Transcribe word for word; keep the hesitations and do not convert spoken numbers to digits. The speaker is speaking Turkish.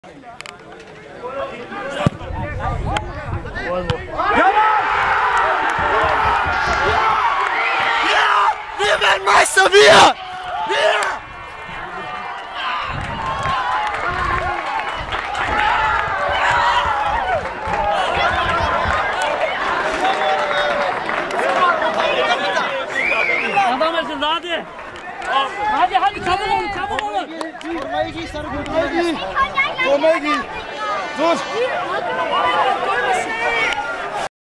Wir werden Meister, wir! Wir! Adam etsin hadi. Hadi hadi çabuk olun çabuk olun. Formayı giy, sarı formayı giy. Formayı giy. Dur.